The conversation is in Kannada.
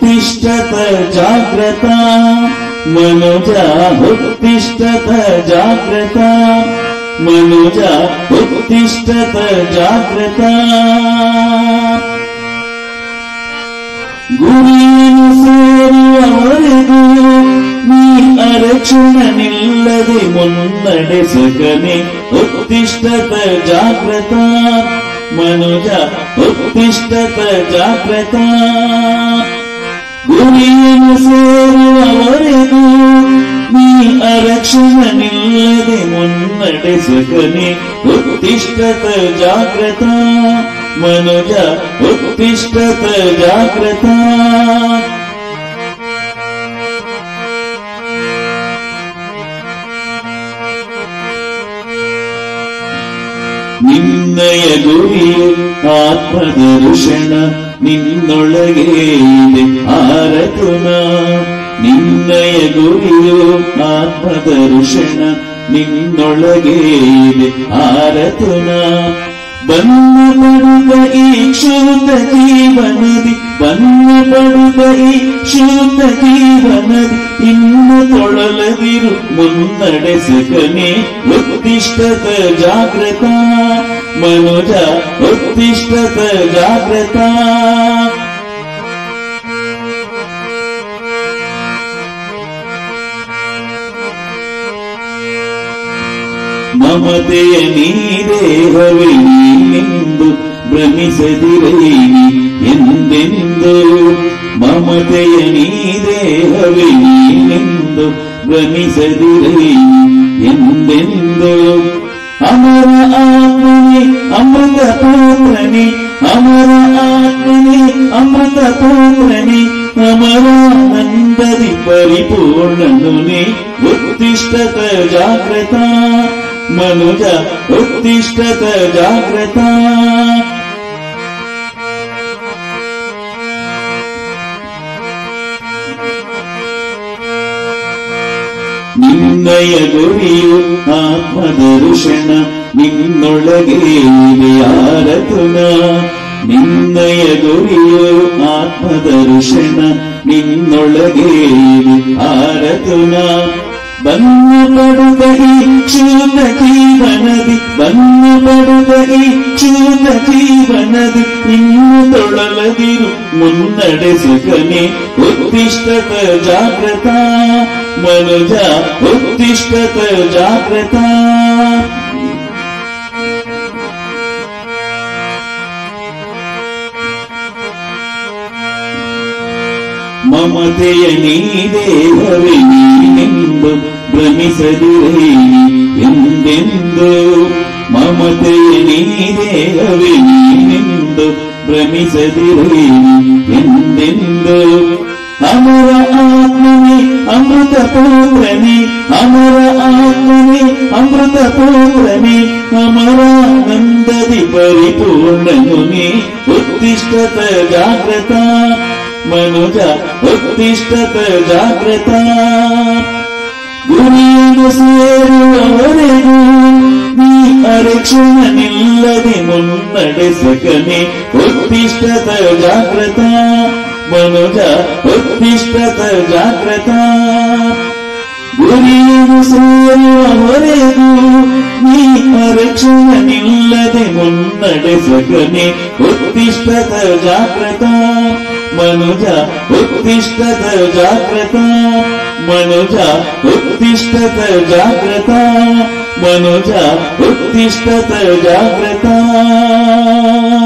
उत्तिष्ठत जाग्रत मनुजा उत्तिष्ठत जाग्रत मनुजा उत्तिष्ठत जाग्रत ಗುರಿಯನ್ನು ಸೇರುವವರೆಗೂ ನೀ ಅರಕ್ಷಣ ನಿಲ್ಲದೆ ಮುನ್ನಡೆಸಗನೆ ಉತ್ತಿಷ್ಠತ ಜಾಗ್ರತ ಮನುಜ ಉತ್ತಿಷ್ಠತ ಜಾಗ್ರತ ಗುರಿಯನ್ನು ಸೇರುವವರೆಗೂ ನೀ ಅರಕ್ಷಣ ನಿಲ್ಲದೆ ಮುನ್ನಡೆಸಗನೆ ಉತ್ತಿಷ್ಠತ ಜಾಗ್ರತ ಮನುಜ ಉತ್ತಿಷ್ಠತ ಜಾಗ್ರತ ನಿನ್ನಯ ಗುರಿಯು ಆತ್ಮದರ್ಶನ ನಿನ್ನೊಳಗೆ ಇದೆ ಆರತುನ ನಿನ್ನಯ ಗುರಿಯು ಆತ್ಮದರ್ಶನ ನಿನ್ನೊಳಗೆ ಇದೆ ಆರತುನ ಬನ್ನ ಪಡುವ ಈ ಶುದ್ಧ ಜೀವನದಿ ಬನ್ನ ಪಡುವ ಈ ಶುದ್ಧ ಜೀವನದಿ ಇನ್ನು ತೊಳಲದಿರು ಮುನ್ನಡೆಸಗನೆ ಉತ್ತಿಷ್ಠತ ಜಾಗ್ರತ ಮನುಜ ಉತ್ತಿಷ್ಠತ ಜಾಗ್ರತ ಮಮತೆಯ ನೀದೇಹವೇ ನೀನೆಂದು ಭ್ರಮಿಸದಿರೈನಿ ಎಂದೆಂದು ಮಮತೆಯ ನೀದೇಹವೇ ನೀನೆಂದು ಭ್ರಮಿಸದಿರೈನಿ ಎಂದೆಂದು ಅಮರ ಆತ್ಮನೇ ಅಮೃತ ಪುತ್ರನೇ ಅಮರ ಆತ್ಮನೇ ಅಮೃತ ಪುತ್ರನೇ ಅಮರಾನಂದದಿ ಪರಿಪೂರ್ಣನುನೇ ಉತ್ತಿಷ್ಠತ ಜಾಗ್ರತ ಮನುಜ ಉತ್ತಿಷ್ಠತ ಜಾಗ್ರತ ನಿನ್ನಯ ಗುರಿಯು ಆತ್ಮದರ್ಶನ ನಿನ್ನೊಳಗೆ ಇದೆ ಆರತುನ ನಿನ್ನಯ ಗುರಿಯು ಆತ್ಮದರ್ಶನ ನಿನ್ನೊಳಗೆ ಇದೆ ಆರತುನ ಬನ್ನ ಪಡುವ ಈ ಶುದ್ಧ ಜೀವನದಿ ಬನ್ನ ಪಡುವ ಈ ಶುದ್ಧ ಜೀವನದಿ ಇನ್ನು ತೊಳಲದಿರು ಮುನ್ನಡೆಸಗನೆ ಉತ್ತಿಷ್ಠತ ಜಾಗ್ರತ ಮನುಜ ಉತ್ತಿಷ್ಠತ ಜಾಗ್ರತ ಮಮತೆಯ ನೀದೇಹವೇ ನೀನೆಂದು ಭ್ರಮಿಸದಿರೈನಿ ಎಂದೆಂದು ಮಮತೆಯ ನೀದೇಹವೇ ನೀನೆಂದು ಭ್ರಮಿಸದಿರೈನಿ ಎಂದೆಂದು ಅಮರ ಆತ್ಮನೇ ಅಮೃತ ಪುತ್ರನೇ ಅಮರ ಆತ್ಮನೇ ಅಮೃತ ಪುತ್ರನೇ ಅಮರಾನಂದದಿ ಪರಿಪೂರ್ಣನುನೇ ಉತ್ತಿಷ್ಠತ ಜಾಗ್ರತ ಮನುಜ ಉತ್ತಿಷ್ಠತ ಜಾಗ್ರತ ಗುರಿಯನ್ನು ಸೇರುವವರೆಗೂ ನೀ ಅರಕ್ಷಣ ನಿಲ್ಲದೆ ಮುನ್ನಡೆಸಗನೆ ಉತ್ತಿಷ್ಠತ ಜಾಗ್ರತ ಮನುಜ ಉತ್ತಿಷ್ಠತ ಜಾಗ್ರತ ಗುರಿಯನ್ನು ಸೇರುವವರೆಗೂ ನೀ ಅರಕ್ಷಣ ನಿಲ್ಲದೆ ಮುನ್ನಡೆಸಗನೆ ಉತ್ತಿಷ್ಠತ ಜಾಗ್ರತ ಮನುಜ ಉತ್ತಿಷ್ಠತ ಜಾಗ್ರತ ಮನುಜ ಉತ್ತಿಷ್ಠತ ಜಾಗ್ರತ ಮನುಜ ಉತ್ತಿಷ್ಠತ ಜಾಗ್ರತ